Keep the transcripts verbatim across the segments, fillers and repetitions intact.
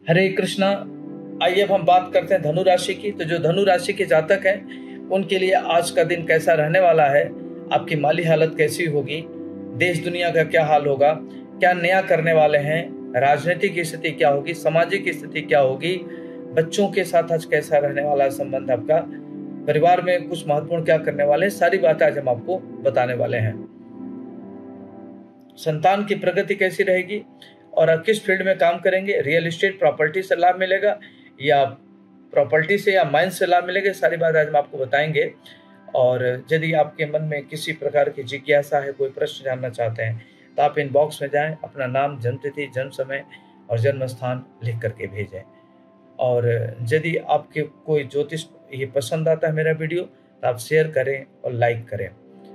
हरे कृष्णा। आइए अब हम बात करते हैं धनु राशि की। तो जो धनु राशि के जातक हैं उनके लिए आज का दिन कैसा रहने वाला है, आपकी माली हालत कैसी होगी, देश दुनिया का क्या हाल होगा, क्या नया करने वाले हैं, राजनीतिक स्थिति क्या होगी, सामाजिक स्थिति क्या होगी, बच्चों के साथ आज कैसा रहने वाला है संबंध आपका, परिवार में कुछ महत्वपूर्ण क्या करने वाले हैं, सारी बातें आज हम आपको बताने वाले हैं। संतान की प्रगति कैसी रहेगी और आप किस फील्ड में काम करेंगे, रियल एस्टेट प्रॉपर्टी से लाभ मिलेगा या प्रॉपर्टी से या माइन से लाभ मिलेगा, सारी बात आज हम आपको बताएंगे। और यदि आपके मन में किसी प्रकार की जिज्ञासा है, कोई प्रश्न जानना चाहते हैं, तो आप इनबॉक्स में जाएं, अपना नाम, जन्मतिथि, जन्म समय और जन्म स्थान लिख करके भेजें। और यदि आपके कोई ज्योतिष ये पसंद आता है मेरा वीडियो, तो आप शेयर करें और लाइक करें।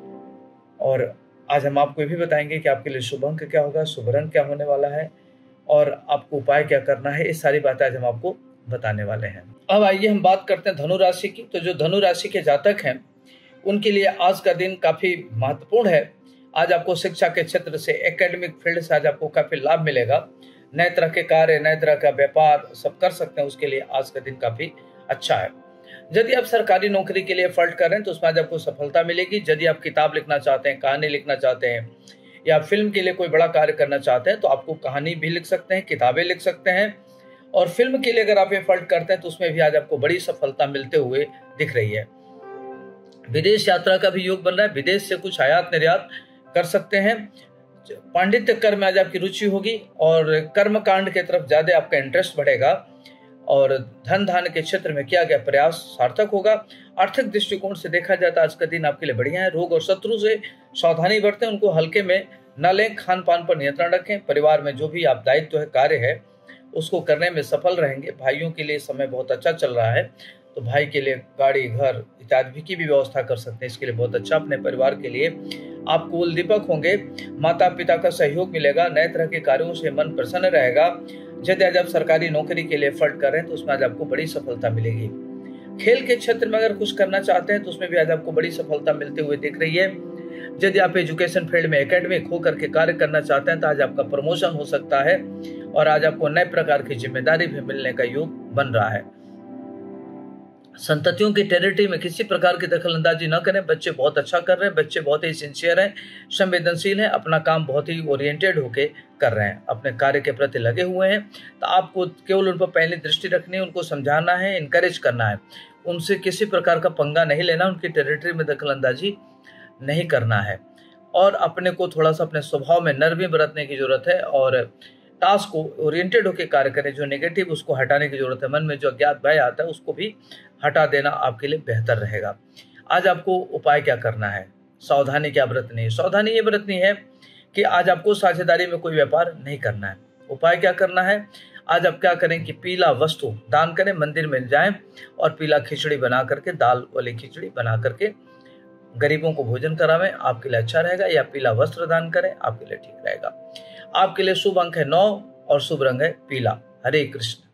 और आज हम आपको ये भी बताएंगे कि आपके लिए शुभ अंक क्या होगा, शुभ रंग क्या होने वाला है और आपको उपाय क्या करना है। ये सारी बातें आज हम आपको बताने वाले हैं। अब आइए हम बात करते हैं धनु राशि की। तो जो धनु राशि के जातक हैं उनके लिए आज का दिन काफी महत्वपूर्ण है। आज आपको शिक्षा के क्षेत्र से, एकेडमिक फील्ड से आज आपको काफी लाभ मिलेगा। नए तरह के कार्य, नए तरह का व्यापार सब कर सकते हैं, उसके लिए आज का दिन काफी अच्छा है। यदि आप सरकारी नौकरी के लिए एफर्ट कर रहे हैं तो उसमें आज आपको सफलता मिलेगी। यदि आप किताब लिखना चाहते हैं, कहानी लिखना चाहते हैं या फिल्म के लिए कोई बड़ा कार्य करना चाहते हैं तो आपको कहानी भी लिख सकते हैं, किताबें लिख सकते हैं। और फिल्म के लिए अगर आप एफर्ट करते हैं तो उसमें भी आज आपको बड़ी सफलता मिलते हुए दिख रही है। विदेश यात्रा का भी योग बन रहा है, विदेश से कुछ आयात निर्यात कर सकते हैं। पांडित्य कर्म में आज आपकी रुचि होगी और कर्म कांड की तरफ ज्यादा आपका इंटरेस्ट बढ़ेगा और धन धान के क्षेत्र में किया गया प्रयास सार्थक होगा। आर्थिक दृष्टिकोण से देखा जाए तो आज का दिन आपके लिए बढ़िया है। रोग और शत्रु से सावधानी बरतें, उनको हल्के में न लें, खान पान पर नियंत्रण रखें। परिवार में जो भी आप दायित्व है, कार्य है, उसको करने में सफल रहेंगे। भाइयों के लिए समय बहुत अच्छा चल रहा है, तो भाई के लिए गाड़ी, घर इत्यादि की भी व्यवस्था कर सकते हैं, इसके लिए बहुत अच्छा। अपने परिवार के लिए आप कुल दीपक होंगे, माता पिता का सहयोग मिलेगा, नए तरह के कार्यों से मन प्रसन्न रहेगा। यदि आज आप सरकारी नौकरी के लिए एफर्ट कर रहे हैं तो उसमें आज आपको बड़ी सफलता मिलेगी। खेल के क्षेत्र में अगर कुछ करना चाहते हैं तो उसमें भी आज आपको बड़ी सफलता मिलते हुए दिख रही है। यदि आप एजुकेशन फील्ड में एकेडमिक होकर के कार्य करना चाहते हैं तो आज आपका प्रमोशन हो सकता है और आज आपको नए प्रकार की जिम्मेदारी भी मिलने का योग बन रहा है। संततियों की टेरिटरी में किसी प्रकार की दखलंदाजी न करें। बच्चे बहुत अच्छा कर रहे हैं, बच्चे बहुत ही सिंसियर हैं, संवेदनशील हैं, अपना काम बहुत ही ओरिएंटेड होके कर रहे हैं, अपने कार्य के प्रति लगे हुए हैं। तो आपको केवल उन पर पहले दृष्टि रखनी है, उनको समझाना है, इनकरेज करना है, उनसे किसी प्रकार का पंगा नहीं लेना, उनकी टेरिटरी में दखलंदाजी नहीं करना है और अपने को थोड़ा सा अपने स्वभाव में नरमी बरतने की जरूरत है और टास्क को ओरिएंटेड होकर कार्य करें। जो नेगेटिव उसको हटाने की जरूरत है, मन में जो अज्ञात भय आता है उसको भी हटा देना आपके लिए बेहतर रहेगा। आज आपको उपाय क्या करना है, सावधानी क्या बरतनी है। सावधानी ये बरतनी है कि आज आपको साझेदारी में कोई व्यापार नहीं करना है। उपाय क्या करना है, आज आप क्या करें कि पीला वस्तु दान करें, मंदिर में जाएं और पीला खिचड़ी बना करके, दाल वाली खिचड़ी बना करके गरीबों को भोजन करावें, आपके लिए अच्छा रहेगा। या पीला वस्त्र दान करें, आपके लिए ठीक रहेगा। आपके लिए शुभ अंक है नौ और शुभ रंग है पीला। हरे कृष्ण।